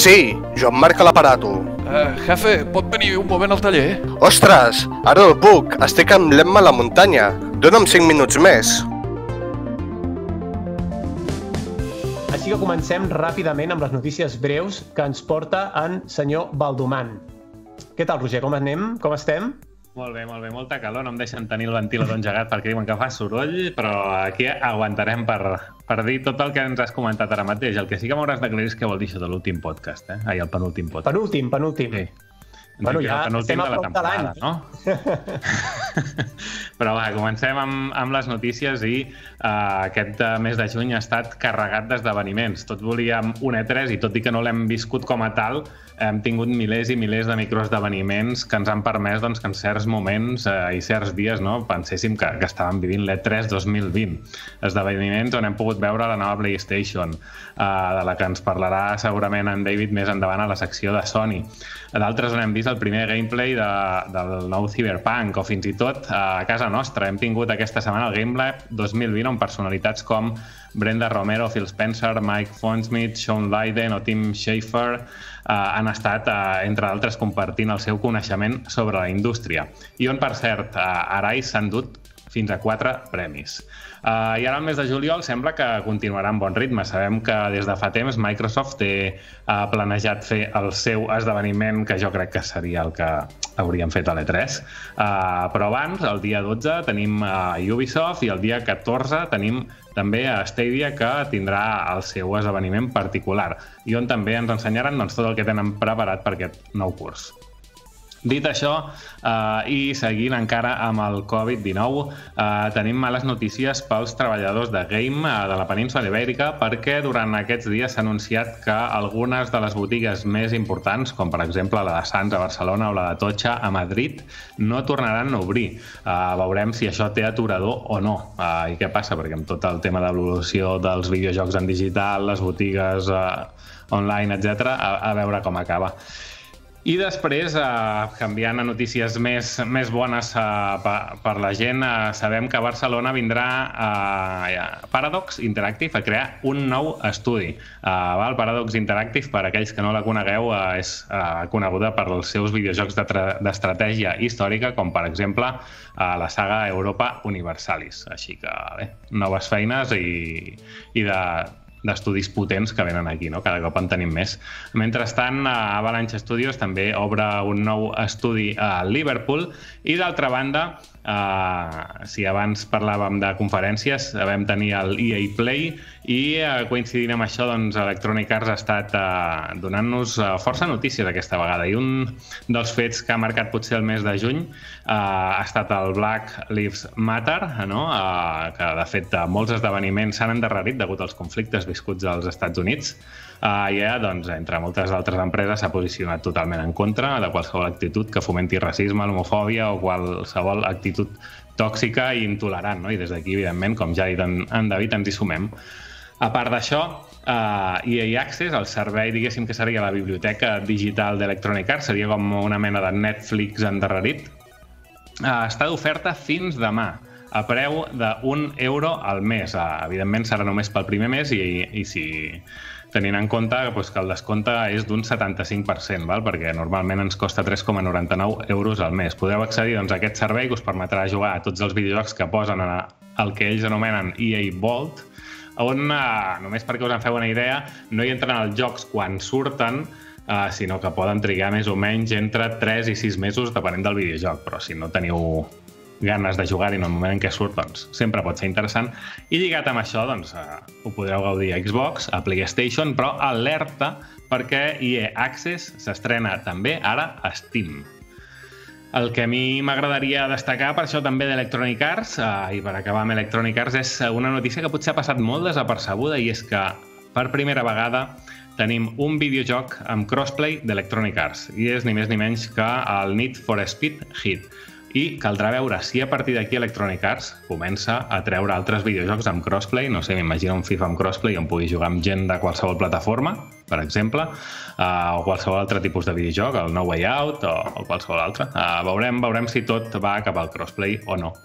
Sí, Joan Marc a l'aparato. Jefe, pot venir un moment al taller? Ostres, ara no puc, estic amb l'Emma a la muntanya. Dóna'm 5 minuts més. Així que comencem ràpidament amb les notícies breus que ens porta en senyor Baldoman. Què tal, Roger? Com anem? Com estem? Molt bé, molta calor. No em deixen tenir el ventilador engegat perquè diuen que fa soroll, però aquí aguantarem per dir tot el que ens has comentat ara mateix. El que sí que m'hauràs d'aclarir és què vol dir això de l'últim podcast, eh? Ai, el penúltim podcast. Penúltim. Sí. Bueno, ja estem a prop de l'any, no? Però va, comencem amb les notícies i aquest mes de juny ha estat carregat d'esdeveniments. Tots volíem un E3 i tot i que no l'hem viscut com a tal, hem tingut milers i milers de microesdeveniments que ens han permès que en certs moments i certs dies penséssim que estàvem vivint l'E3 2020. Esdeveniments on hem pogut veure la nova PlayStation, de la que ens parlarà segurament en David més endavant a la secció de Sony. D'altres on hem vist el primer gameplay del nou Cyberpunk, o fins i tot a casa nostra. Hem tingut aquesta setmana el Gamelab 2020 on personalitats com Brenda Romero, Phil Spencer, Mike Fondsmith, Sean Layden o Tim Schafer han estat, entre d'altres, compartint el seu coneixement sobre la indústria. I on, per cert, Arise s'han dut fins a 4 premis. I ara, al mes de juliol, sembla que continuarà amb bon ritme. Sabem que des de fa temps Microsoft té planejat fer el seu esdeveniment, que jo crec que seria el que hauríem fet a l'E3. Però abans, el dia 12, tenim Ubisoft i el dia 14 tenim també a Stadia, que tindrà el seu esdeveniment particular i on també ens ensenyaran tot el que tenen preparat per aquest nou curs. Dit això, i seguint encara amb el Covid-19, tenim males notícies pels treballadors de Game de la península Ibèrica perquè durant aquests dies s'ha anunciat que algunes de les botigues més importants, com per exemple la de Sants a Barcelona o la de Totxa a Madrid, no tornaran a obrir. Veurem si això té aturador o no. I què passa? Perquè amb tot el tema de l'evolució dels videojocs en digital, les botigues online, etc., a veure com acaba. I després, canviant a notícies més bones per la gent, sabem que a Barcelona vindrà Paradox Interactive a crear un nou estudi. Paradox Interactive, per aquells que no la conegueu, és coneguda per els seus videojocs d'estratègia històrica, com per exemple la saga Europa Universalis. Així que, bé, noves feines i d'estudis potents que venen aquí, no? Cada cop en tenim més. Mentrestant, Avalanche Studios també obre un nou estudi a Liverpool i, d'altra banda, si abans parlàvem de conferències, vam tenir el EA Play i coincidint amb això, Electronic Arts ha estat donant-nos força notícies aquesta vegada i un dels fets que ha marcat potser el mes de juny ha estat el Black Lives Matter, que de fet molts esdeveniments s'han endarrerit degut als conflictes viscuts als Estats Units. Entre moltes altres empreses s'ha posicionat totalment en contra de qualsevol actitud que fomenti racisme, l'homofòbia o qualsevol actitud tòxica i intolerant, no? I des d'aquí, evidentment, com ja ha dit en David, ens hi sumem. A part d'això, EA Access, el servei, diguéssim, que seria la biblioteca digital d'Electronic Arts, seria com una mena de Netflix endarrerit, està d'oferta fins demà, a preu d'€1 al mes. Evidentment serà només pel primer mes i si tenint en compte que el descompte és d'un 75%, perquè normalment ens costa €3,99 al mes. Podeu accedir a aquest servei que us permetrà jugar a tots els videojocs que posen el que ells anomenen EA Vault, on, només perquè us en feu una idea, no hi entren els jocs quan surten, sinó que poden trigar més o menys entre 3 i 6 mesos depenent del videojoc, però si no teniu ganes de jugar-hi en el moment en què surt, sempre pot ser interessant. I lligat amb això, ho podreu gaudir a Xbox, a PlayStation, però alerta perquè EA Access s'estrena també ara a Steam. El que a mi m'agradaria destacar per això també d'Electronic Arts, i per acabar amb Electronic Arts, és una notícia que potser ha passat molt desapercebuda, i és que per primera vegada tenim un videojoc amb crossplay d'Electronic Arts, i és ni més ni menys que el Need for Speed Heat. I caldrà veure si a partir d'aquí Electronic Arts comença a treure altres videojocs amb crossplay. No sé, m'imagino un FIFA amb crossplay on pugui jugar amb gent de qualsevol plataforma, per exemple, o qualsevol altre tipus de videojoc, el No Way Out o qualsevol altre. Veurem si tot va cap al crossplay o no.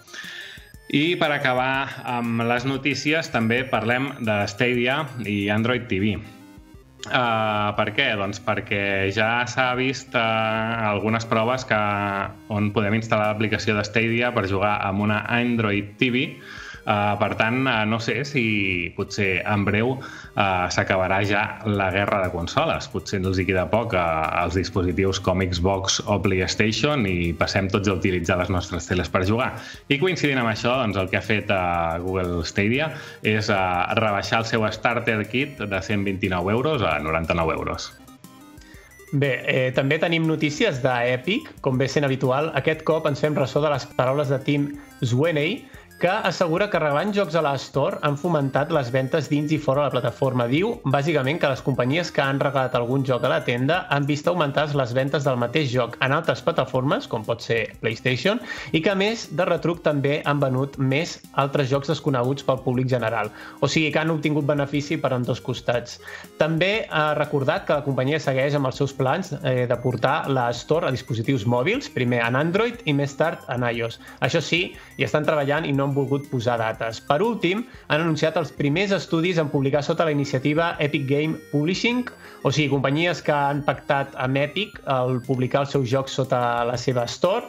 I per acabar amb les notícies també parlem de Stadia i Android TV. Per què? Doncs perquè ja s'ha vist algunes proves on podem instal·lar l'aplicació de Stadia per jugar amb una Android TV. Per tant, no sé si potser en breu s'acabarà ja la guerra de consoles. Potser els hi queda poc als dispositius com Xbox o PlayStation i passem tots a utilitzar les nostres teles per jugar. I coincidint amb això, doncs, el que ha fet Google Stadia és rebaixar el seu starter kit de 129 euros a 99 euros. Bé, també tenim notícies d'Epic, com bé sent habitual. Aquest cop ens fem ressò de les paraules de Tim Sweeney, que assegura que regant jocs a la Store han fomentat les ventes dins i fora de la plataforma. Diu, bàsicament, que les companyies que han regalat algun joc a la tenda han vist augmentar les ventes del mateix joc en altres plataformes, com pot ser PlayStation, i que, a més, de retruc també han venut més altres jocs desconeguts pel públic general. O sigui que han obtingut benefici per ambdós costats. També ha recordat que la companyia segueix amb els seus plans de portar la Store a dispositius mòbils, primer en Android i més tard en iOS. Això sí, hi estan treballant i no han volgut posar dates. Per últim, han anunciat els primers estudis en publicar sota la iniciativa Epic Game Publishing, o sigui, companyies que han pactat amb Epic el publicar els seus jocs sota la seva Store,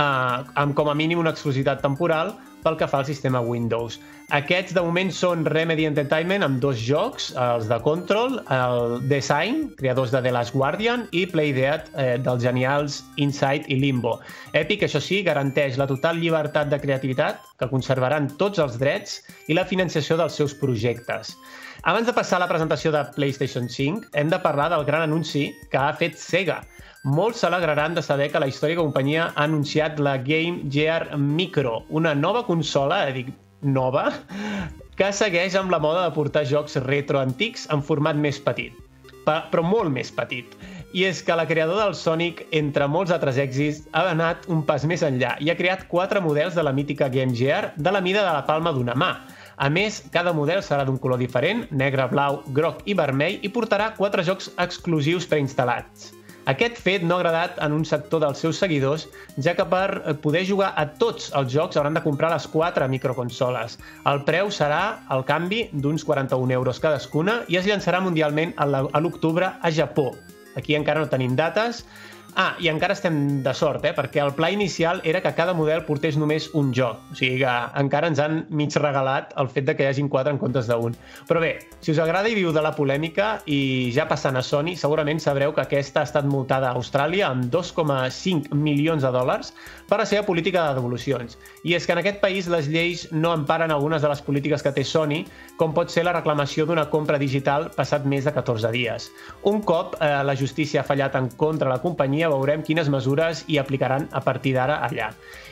amb com a mínim una exclusivitat temporal pel que fa al sistema Windows. Aquests, de moment, són Remedy Entertainment amb 2 jocs, els de Control, el Design, creadors de The Last Guardian, i Playdead, dels genials Inside i Limbo. Epic, això sí, garanteix la total llibertat de creativitat, que conservaran tots els drets i la financiació dels seus projectes. Abans de passar a la presentació de PlayStation 5, hem de parlar del gran anunci que ha fet Sega. Molts s'alegraran de saber que la històrica companyia ha anunciat la Game Gear Micro, una nova consola, dic nova, que segueix amb la moda de portar jocs retro antics en format més petit, però molt més petit. I és que la creadora del Sonic, entre molts altres èxits, ha anat un pas més enllà i ha creat 4 models de la mítica Game Gear de la mida de la palma d'una mà. A més, cada model serà d'un color diferent, negre, blau, groc i vermell, i portarà 4 jocs exclusius preinstal·lats. Aquest fet no ha agradat en un sector dels seus seguidors, ja que per poder jugar a tots els jocs hauran de comprar les 4 microconsoles. El preu serà, al canvi, d'uns 41 euros cadascuna i es llançarà mundialment a l'octubre a Japó. Aquí encara no tenim dates. I encara estem de sort, perquè el pla inicial era que cada model portés només un joc. O sigui que encara ens han mig regalat el fet de que hi hagin 4 en comptes d'un. Però bé, si us agrada i viu de la polèmica, i ja passant a Sony, segurament sabreu que aquesta ha estat multada a Austràlia amb 2,5 milions de dòlars per la seva política de devolucions. I és que en aquest país les lleis no emparen algunes de les polítiques que té Sony, com pot ser la reclamació d'una compra digital passat més de 14 dies. Un cop la justícia ha fallat en contra de la companyia, veurem quines mesures hi aplicaran a partir d'ara allà.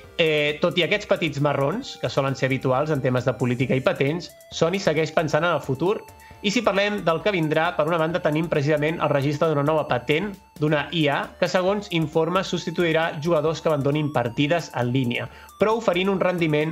Tot i aquests petits marrons, que solen ser habituals en temes de política i patents, Sony segueix pensant en el futur. I si parlem del que vindrà, per una banda tenim precisament el registre d'una nova patent, d'una IA, que segons informes substituirà jugadors que abandonin partides en línia, però oferint un rendiment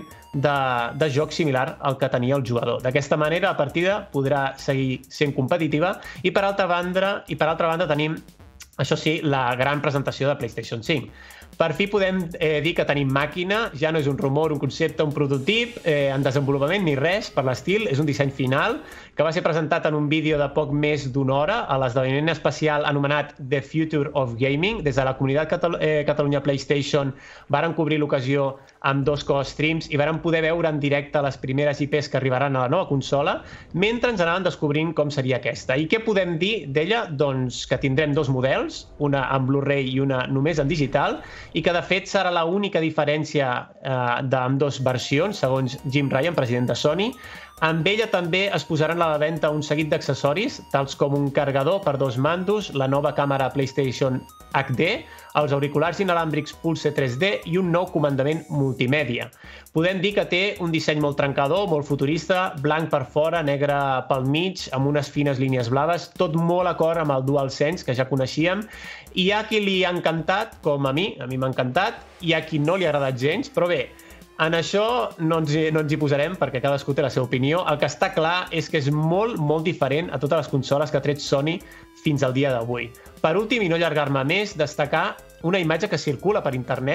de joc similar al que tenia el jugador. D'aquesta manera la partida podrà seguir sent competitiva i per altra banda tenim, això sí, la gran presentació de PlayStation 5. Per fi podem dir que tenim màquina, ja no és un rumor, un concepte, un prototip en desenvolupament ni res per l'estil, és un disseny final que va ser presentat en un vídeo de poc més d'una hora a l'esdeveniment especial anomenat The Future of Gaming. Des de la comunitat Catalunya PlayStation varen cobrir l'ocasió amb 2 co-streams i varen poder veure en directe les primeres IPs que arribaran a la nova consola, mentre ens anaven descobrint com seria aquesta. I què podem dir d'ella? Doncs que tindrem 2 models, una en Blu-ray i una només en digital, i que de fet serà l'única diferència d'ambdós versions, segons Jim Ryan, president de Sony. Amb ella també es posaran a la venda un seguit d'accessoris, tals com un carregador per 2 mandos, la nova càmera PlayStation HD, els auriculars inalàmbrics Pulse 3D i un nou comandament multimèdia. Podem dir que té un disseny molt trencador, molt futurista, blanc per fora, negre pel mig, amb unes fines línies blaves, tot molt acord amb el DualSense, que ja coneixíem. Hi ha qui li ha encantat, com a mi m'ha encantat, hi ha qui no li ha agradat gens, però bé, en això no ens hi posarem perquè cadascú té la seva opinió. El que està clar és que és molt, molt diferent a totes les consoles que ha tret Sony fins al dia d'avui. Per últim, i no allargar-me més, destacar una imatge que circula per internet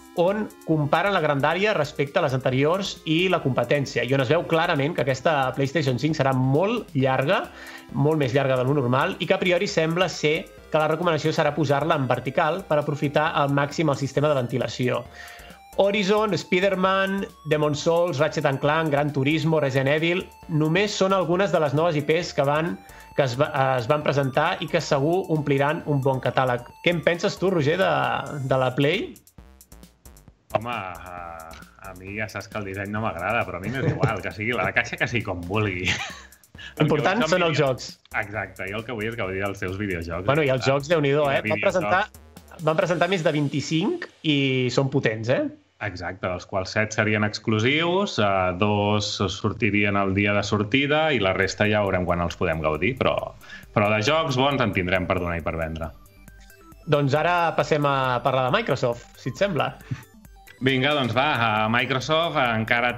on comparen la grandària respecte a les anteriors i la competència, i on es veu clarament que aquesta PlayStation 5 serà molt llarga, molt més llarga de lo normal, i que a priori sembla ser que la recomanació serà posar-la en vertical per aprofitar al màxim el sistema de ventilació. Horizon, Spider-Man, Demon's Souls, Ratchet & Clank, Gran Turismo, Resident Evil... Només són algunes de les noves IPs que es van presentar i que segur ompliran un bon catàleg. Què en penses tu, Roger, de la Play? Home, a mi ja saps que el disseny no m'agrada, però a mi m'és igual, que sigui la caixa que sigui com vulgui. L'important són els jocs. Exacte, jo el que vull és gaudir dels seus videojocs. Bueno, i els jocs, Déu-n'hi-do, Van presentar més de 25 i són potents, Exacte, dels quals 7 serien exclusius, 2 sortirien el dia de sortida i la resta ja veurem quan els podem gaudir, però de jocs bons en tindrem per donar i per vendre. Doncs ara passem a parlar de Microsoft, si et sembla. Vinga, doncs va, Microsoft encara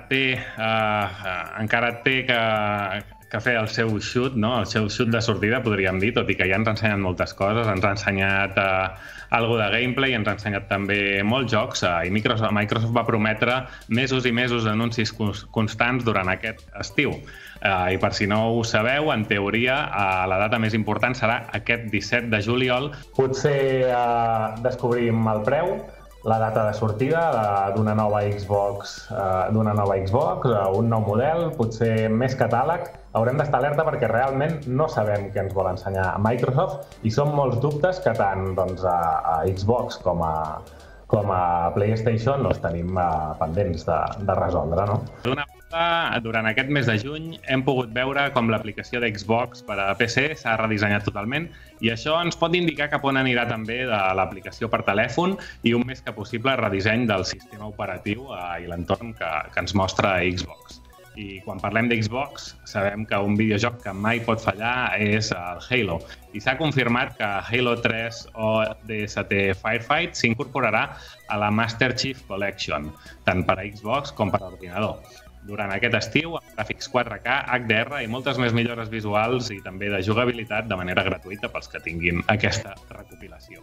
té que fer el seu shoot, no? El seu shoot de sortida, podríem dir, tot i que ja ens ha ensenyat moltes coses, ens ha ensenyat alguna de gameplay, ens ha ensenyat també molts jocs, i Microsoft va prometre mesos i mesos d'anuncis constants durant aquest estiu. I per si no ho sabeu, en teoria, la data més important serà aquest 17 de juliol. Potser descobrim el preu, la data de sortida d'una nova Xbox, un nou model, potser més catàleg. Haurem d'estar alerta perquè realment no sabem què ens vol ensenyar Microsoft i són molts dubtes que tant a Xbox com a PlayStation els tenim pendents de resoldre, no? D'una banda, durant aquest mes de juny hem pogut veure com l'aplicació d'Xbox per a PC s'ha redissenyat totalment i això ens pot indicar cap on anirà també de l'aplicació per telèfon i un més que possible redisseny del sistema operatiu i l'entorn que ens mostra Xbox. I quan parlem d'Xbox, sabem que un videojoc que mai pot fallar és el Halo. I s'ha confirmat que Halo 3 ODST Firefight s'incorporarà a la Master Chief Collection, tant per a Xbox com per a ordinador. Durant aquest estiu, amb gràfics 4K, HDR i moltes més millores visuals i també de jugabilitat de manera gratuïta pels que tinguin aquesta recopilació.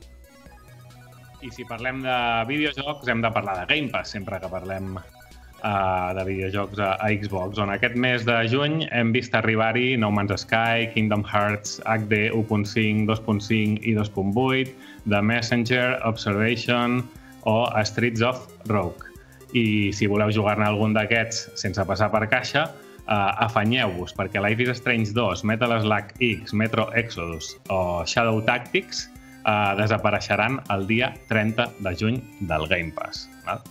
I si parlem de videojocs, hem de parlar de Game Pass, sempre que parlem de videojocs a Xbox, on aquest mes de juny hem vist arribar-hi No Man's Sky, Kingdom Hearts HD 1.5, 2.5 i 2.8, The Messenger, Observation o Streets of Rogue. I si voleu jugar-ne algun d'aquests sense passar per caixa, afanyeu-vos, perquè Life is Strange 2, Metal Slug X, Metro Exodus o Shadow Tactics desapareixeran el dia 30 de juny del Game Pass.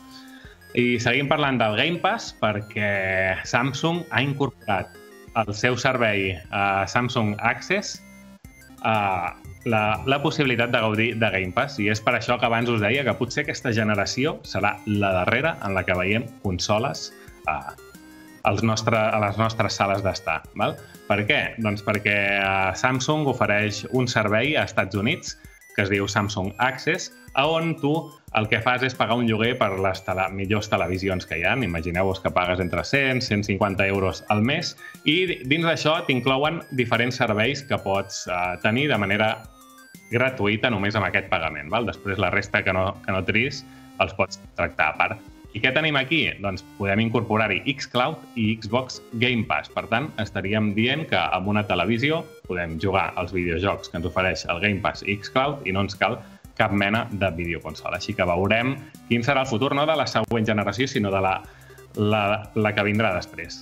I seguim parlant del Game Pass perquè Samsung ha incorporat al seu servei Samsung Access la possibilitat de gaudir de Game Pass i és per això que abans us deia que potser aquesta generació serà la darrera en la que veiem consoles a les nostres sales d'estar. Per què? Doncs perquè Samsung ofereix un servei a Estats Units que es diu Samsung Access, on tu el que fas és pagar un lloguer per les millors televisions que hi ha. Imagineu-vos que pagues entre 100 i 150 euros al mes i dins d'això t'inclouen diferents serveis que pots tenir de manera gratuïta només amb aquest pagament. Després la resta que no tris els pots tractar a part. I què tenim aquí? Doncs podem incorporar-hi xCloud i Xbox Game Pass. Per tant, estaríem dient que amb una televisió podem jugar als videojocs que ens ofereix el Game Pass i xCloud i no ens cal cap mena de videoconsola. Així que veurem quin serà el futur, no de la següent generació, sinó de la que vindrà després.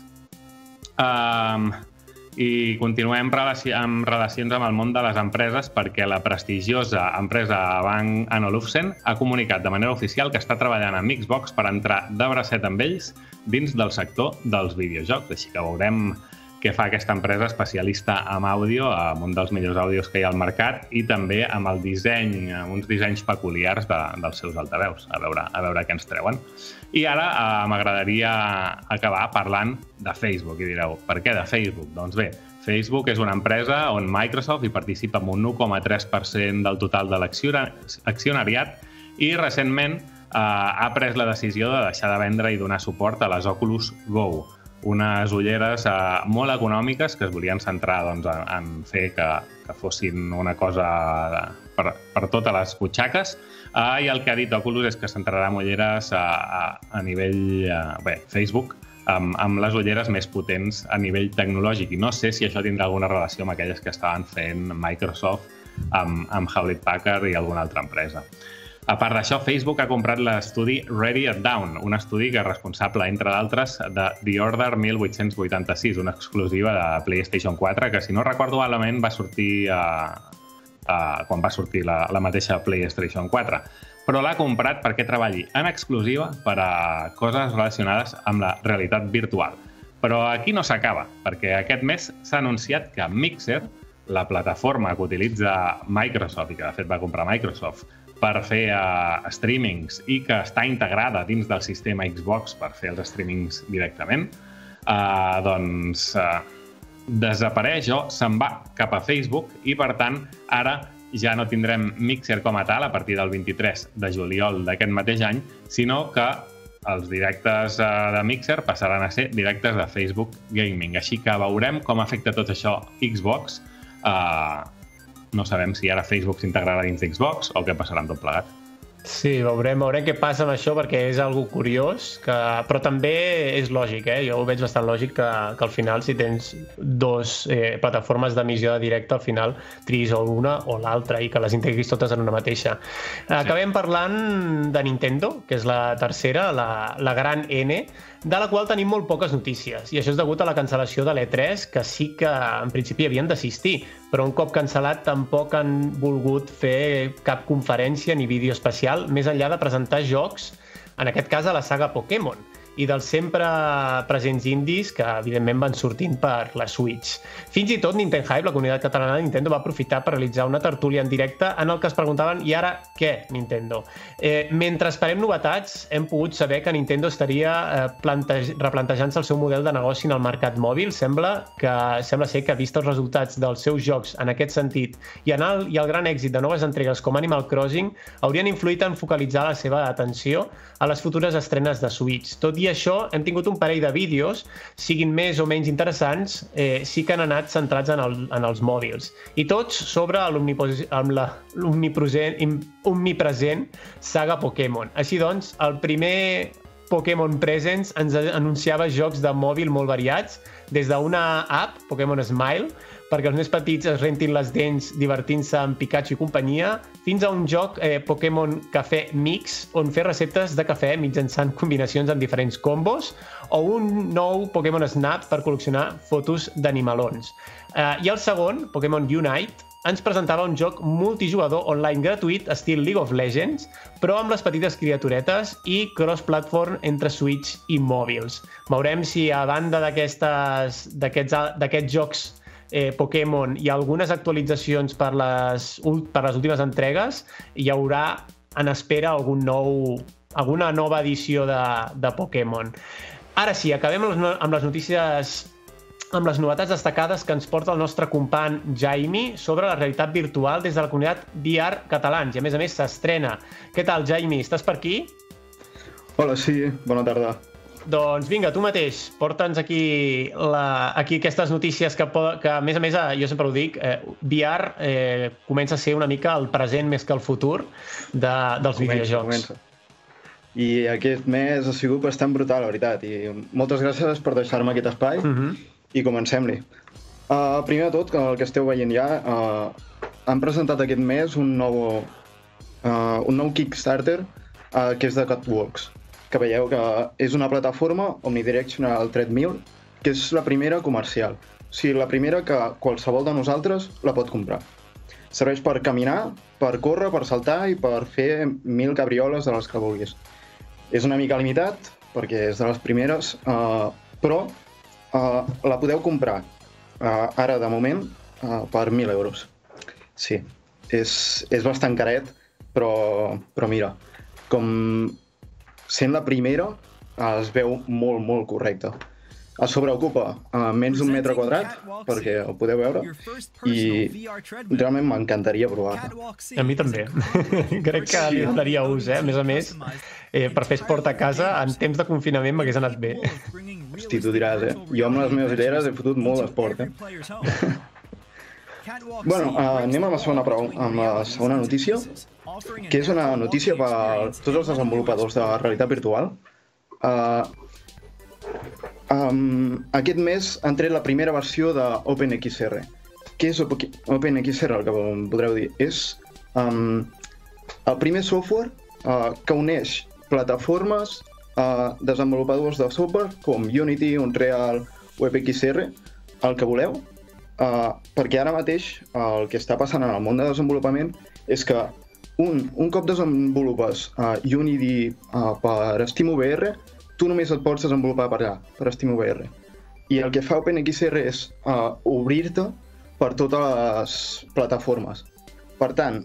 I continuem amb relacions amb el món de les empreses perquè la prestigiosa empresa Bang & Olufsen ha comunicat de manera oficial que està treballant amb Xbox per entrar de bracet amb ells dins del sector dels videojocs. Així que veurem què fa aquesta empresa especialista en àudio, amb un dels millors àudios que hi ha al mercat i també amb el disseny, amb uns dissenys peculiars dels seus altaveus. A veure què ens treuen. I ara m'agradaria acabar parlant de Facebook. I direu, per què de Facebook? Doncs bé, Facebook és una empresa on Microsoft hi participa amb un 1,3% del total de l'accionariat i recentment ha pres la decisió de deixar de vendre i donar suport a les Oculus Go, unes ulleres molt econòmiques que es volien centrar en fer que fossin una cosa per totes les butxaques. I el que ha dit Oculus és que centrarà en ulleres a nivell Facebook, amb les ulleres més potents a nivell tecnològic. I no sé si això tindrà alguna relació amb aquelles que estaven fent Microsoft amb Hewlett Packard i alguna altra empresa. A part d'això, Facebook ha comprat l'estudi Ready at Dawn, un estudi que és responsable, entre d'altres, de The Order 1886, una exclusiva de PlayStation 4, que, si no recordo malament, va sortir quan va sortir la mateixa PlayStation 4. Però l'ha comprat perquè treballi en exclusiva per a coses relacionades amb la realitat virtual. Però aquí no s'acaba, perquè aquest mes s'ha anunciat que Mixer, la plataforma que utilitza Microsoft i que de fet va comprar Microsoft per fer streamings i que està integrada dins del sistema Xbox per fer els streamings directament, desapareix o se'n va cap a Facebook i, per tant, ara ja no tindrem Mixer com a tal a partir del 23 de juliol d'aquest mateix any, sinó que els directes de Mixer passaran a ser directes de Facebook Gaming. Així que veurem com afecta tot això Xbox. No sabem si ara Facebook s'integrarà dins d'Xbox o què passarà amb tot plegat. Sí, veurem què passa amb això, perquè és algo curiós, però també és lògic, Jo ho veig bastant lògic que al final, si tens dos plataformes d'emissió de directe, al final triïs o una o l'altra i que les integris totes en una mateixa. Acabem parlant de Nintendo, que és la tercera, la gran N, de la qual tenim molt poques notícies, i això és degut a la cancel·lació de l'E3, que sí que en principi havien d'assistir, però un cop cancel·lat tampoc han volgut fer cap conferència ni vídeo especial, més enllà de presentar jocs, en aquest cas a la saga Pokémon, i dels sempre presents indis que evidentment van sortint per la Switch. Fins i tot Nintendo Hype, la comunitat catalana de Nintendo, va aprofitar per realitzar una tertúlia en directe en el que es preguntaven "I ara què, Nintendo?". Mentre esperem novetats, hem pogut saber que Nintendo estaria replantejant-se el seu model de negoci en el mercat mòbil. Sembla ser que, vist els resultats dels seus jocs en aquest sentit i el gran èxit de noves entregues com Animal Crossing, haurien influït en focalitzar la seva atenció a les futures estrenes de Switch. Tot i això, hem tingut un parell de vídeos, siguin més o menys interessants, sí que han anat centrats en els mòbils. I tots sobre l'omnipresent saga Pokémon. Així doncs, el primer Pokémon Presents ens anunciava jocs de mòbil molt variats, des d'una app, Pokémon Smile, perquè els més petits es rentin les dents divertint-se amb Pikachu i companyia, fins a un joc Pokémon Café Mix, on fer receptes de cafè mitjançant combinacions amb diferents combos, o un nou Pokémon Snap per col·leccionar fotos d'animalons. I el segon, Pokémon Unite, ens presentava un joc multijugador online gratuït estil League of Legends, però amb les petites criaturetes i cross-platform entre Switch i mòbils. Veurem si, a banda d'aquests jocs Pokémon i algunes actualitzacions per les últimes entregues, hi haurà en espera alguna nova edició de Pokémon. Ara sí, acabem amb les notícies, amb les novetats destacades que ens porta el nostre company Jaime sobre la realitat virtual des de la comunitat VR Catalans, i a més s'estrena. Què tal, Jaime? Estàs per aquí? Hola, sí, bona tarda. Doncs vinga, tu mateix, porta'ns aquí aquestes notícies que a més, jo sempre ho dic, VR comença a ser una mica el present més que el futur dels videojocs. I aquest mes ha sigut bastant brutal, la veritat, i moltes gràcies per deixar-me aquest espai i comencem-li. Primer de tot, el que esteu veient ja, han presentat aquest mes un nou Kickstarter que és de Catwalks, que veieu que és una plataforma Omnidirectional Treadmill, que és la primera comercial. O sigui, la primera que qualsevol de nosaltres la pot comprar. Serveix per caminar, per córrer, per saltar i per fer 1000 cabrioles de les que vulguis. És una mica limitat, perquè és de les primeres, però la podeu comprar ara, de moment, per 1.000 euros. Sí, és bastant caret, però mira, com sent la primera, es veu molt, molt correcte. A sobre ocupa menys d'un metre quadrat, perquè ho podeu veure, i realment m'encantaria provar-la. A mi també. Crec que li donaria ús, A més a més, per fer esport a casa, en temps de confinament m'hagués anat bé. Hosti, tu diràs, Jo amb les meves ulleres he fotut molt d'esport, Bueno, anem amb la segona notícia, que és una notícia per tots els desenvolupadors de realitat virtual. Aquest mes han tret la primera versió d'OpenXR. Què és OpenXR, el que podreu dir? És el primer software que uneix plataformes, desenvolupadors de software com Unity, Unreal, WebXR, el que voleu, perquè ara mateix el que està passant en el món de desenvolupament és que un cop desenvolupes Unity per SteamVR, tu només et pots desenvolupar per allà, per SteamVR. I el que fa OpenXR és obrir-te per totes les plataformes. Per tant,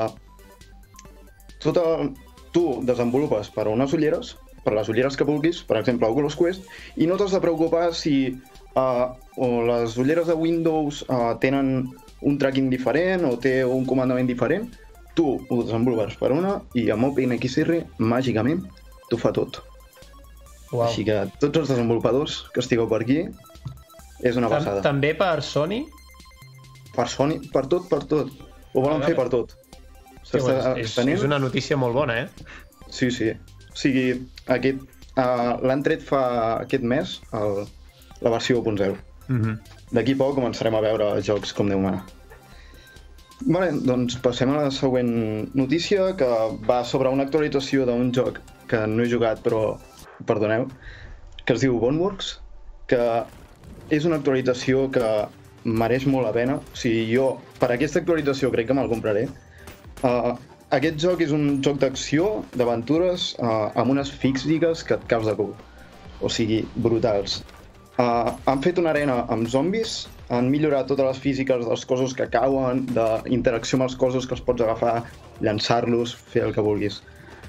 tu desenvolupes per unes ulleres, per les ulleres que vulguis, per exemple Oculus Quest, i no t'has de preocupar si les ulleres de Windows tenen un tracking diferent o té un comandament diferent. Tu ho desenvolupes per una i amb OpenXR, màgicament, t'ho fa tot. Uau. Així que tots els desenvolupadors que estigueu per aquí, és una passada. També per Sony? Per Sony, per tot. Ho volen fer per tot. És una notícia molt bona, Sí. O sigui, l'han tret fa aquest mes, la versió 1.0. D'aquí poc començarem a veure jocs com Déu mana. Vale, doncs passem a la següent notícia, que va sobre una actualització d'un joc que no he jugat, però perdoneu, que es diu Boneworks, que és una actualització que mereix molt la pena. O sigui, jo per aquesta actualització crec que me'l compraré. Aquest joc és un joc d'acció, d'aventures, amb unes físiques que et caus de cul. O sigui, brutals. Han fet una arena amb zombis, han millorat totes les físiques dels cossos que cauen, d'interacció amb els cossos que els pots agafar, llançar-los, fer el que vulguis.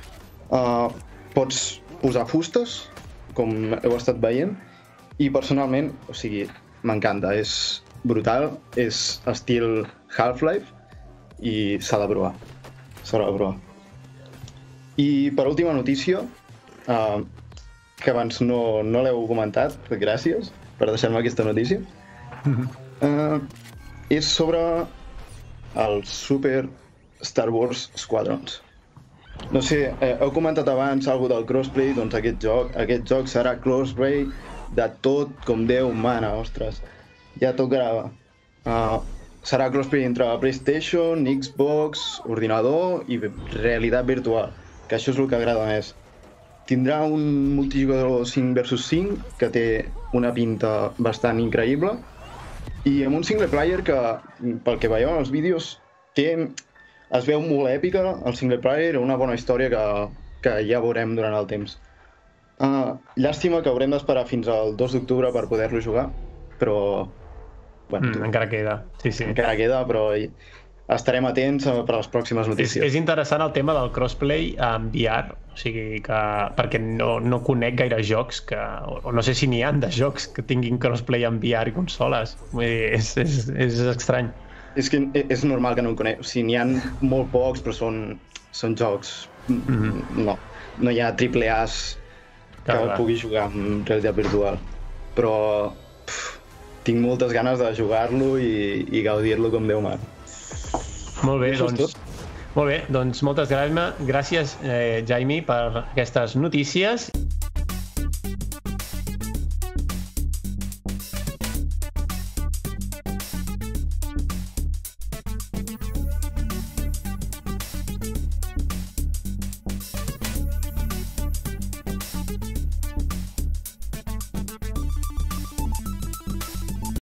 Pots posar fustes, com heu estat veient, i personalment, o sigui, m'encanta. És brutal, és estil Half-Life i s'ha de provar. I per última notícia, que abans no l'heu comentat, gràcies per deixar-me aquesta notícia, és sobre el Super Star Wars Squadrons. No sé, heu comentat abans alguna del crossplay, doncs aquest joc serà crossplay de tot com Déu mana, ostres, ja tot grava. Serà crossplay entre PlayStation, Xbox, ordinador i realitat virtual, que això és el que agrada més. Tindrà un multijugador 5 vs 5, que té una pinta bastant increïble, i amb un single player que, pel que veieu en els vídeos, es veu molt èpica, el single player, una bona història que ja veurem durant el temps. Llàstima que haurem d'esperar fins al 2 d'octubre per poder-lo jugar, però... encara queda, sí. Encara queda, però estarem atents per a les pròximes notícies. És interessant el tema del crossplay en VR, o sigui que perquè no conec gaire jocs o no sé si n'hi ha de jocs que tinguin crossplay en VR i consoles. Vull dir, és estrany. És que és normal que no en conec, o sigui, n'hi ha molt pocs, però són jocs. No hi ha AAAs que pugui jugar amb realitat virtual. Però tinc moltes ganes de jugar-lo i gaudir-lo com Déu mana. Molt bé, doncs moltes gràcies, Jaime, per aquestes notícies.